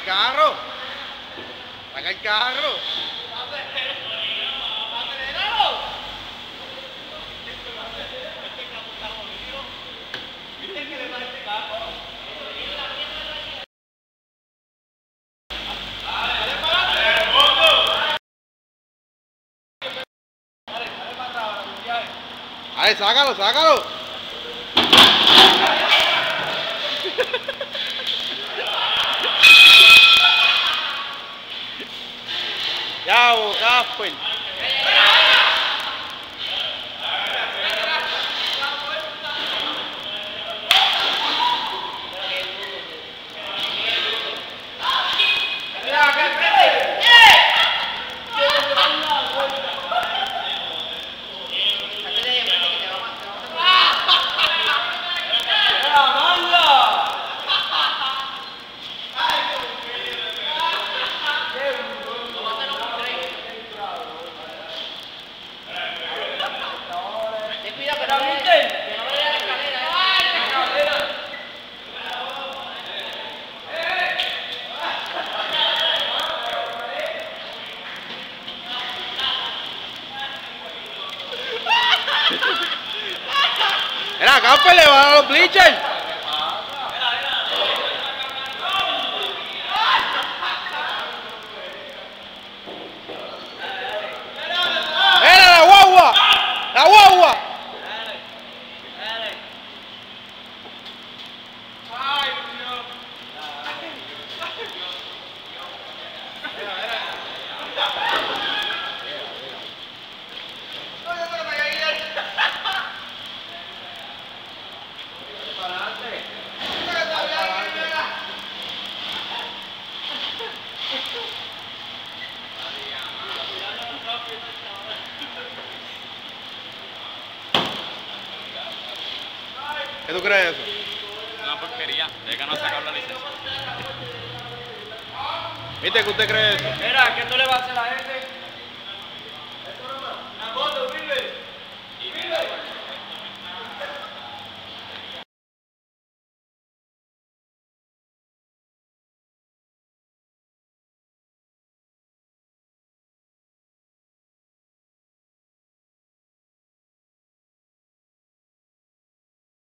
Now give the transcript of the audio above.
el carro. Saca el carro. A ver, sácalo, sácalo. Ya, pues. Era, Camper, le van a los bleachers. ¡Era la guagua! ¡La guagua! ¿Qué tú crees de eso? Una porquería, de que no sacar la licencia. ¿Viste qué usted cree de eso? Mira, ¿qué tú le vas a hacer a la gente?